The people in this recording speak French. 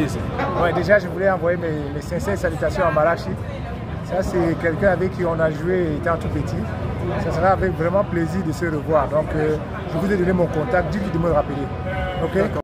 ici? Ouais, déjà, je voulais envoyer mes sincères salutations à Malachi. Ça, c'est quelqu'un avec qui on a joué étant tout petit. Ça sera avec vraiment plaisir de se revoir. Donc, je vous ai donné mon contact, dites-lui de me rappeler. Ok?